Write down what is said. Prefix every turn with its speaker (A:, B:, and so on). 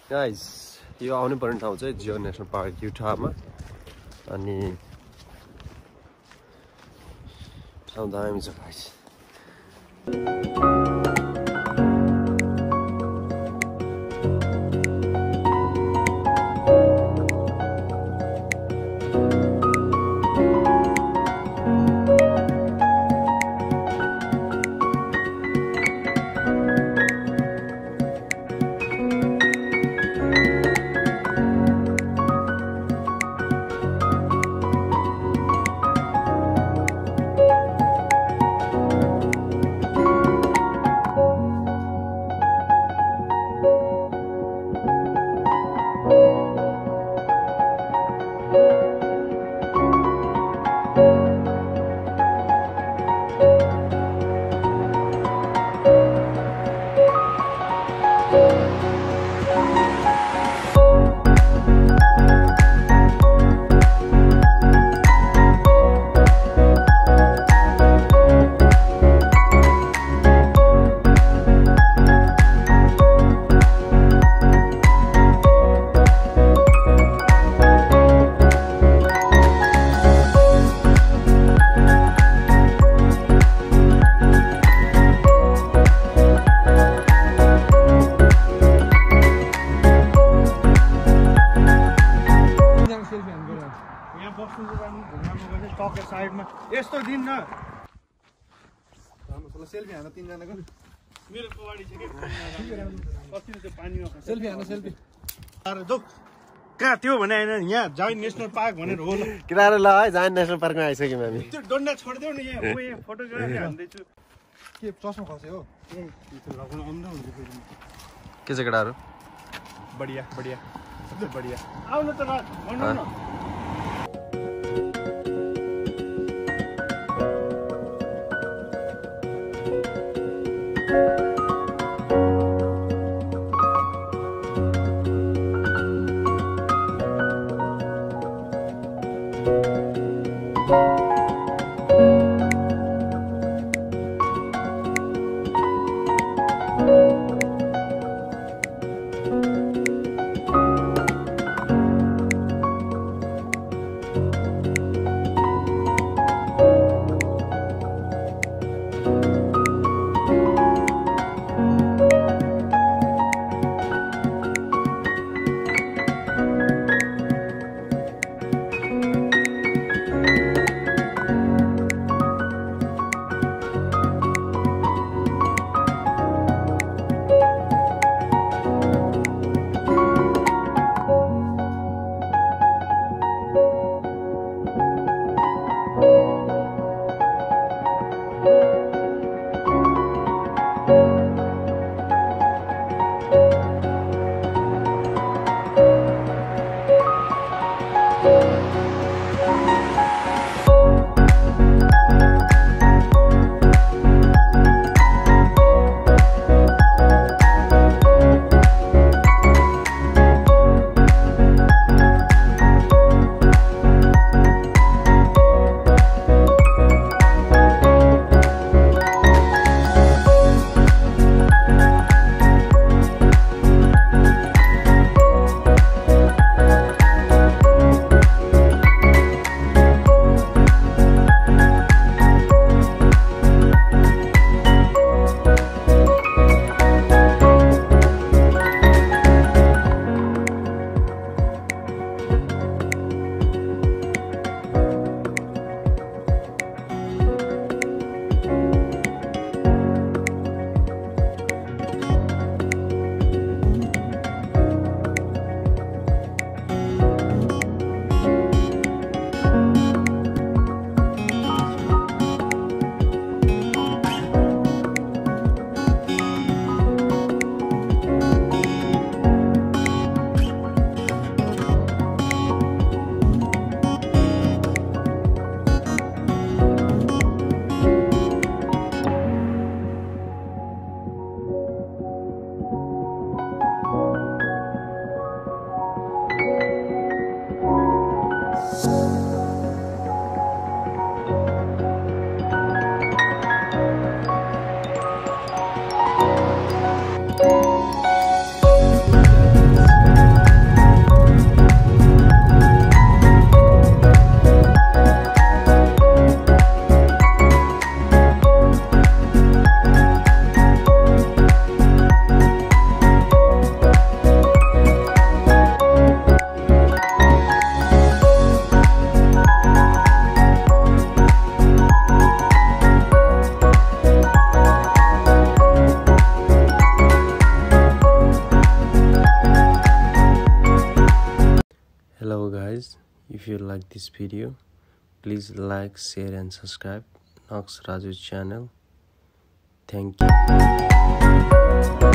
A: Guys यो आउनु पर्ने ठाउँ चाहिँ जियो नेसनल पार्क युटामा अनि ठाउँ दामी छ गाइस
B: यस्तो दिन न
C: राम्रोसँग सेल्फी हान्न तीनजनाको
B: मेरो कवाडी छ के कति त्यो पानीमा
C: सेल्फी हान्न सेल्फी
B: अरे जो कहाँ त्यो भने हैन यहाँ जाइन नेशनल पार्क भनेर हो ल
A: किनारे ल है जाइन नेसनल पार्कमा आइसक्यौँ हामी
B: त्यो डन्डा छोड्देऊ न यहाँ म यहाँ फोटोग्राफी हान्दै छु
C: के चस्मा खस्यो हो
B: त्यो लगाउन आउँदा हुन्छ फेरि
A: के छ केटाहरू
B: बढिया बढिया सबसे बढिया आउनु त भन्नु न
A: If you like this video, please like, share and subscribe Nox Raju channel. Thank you.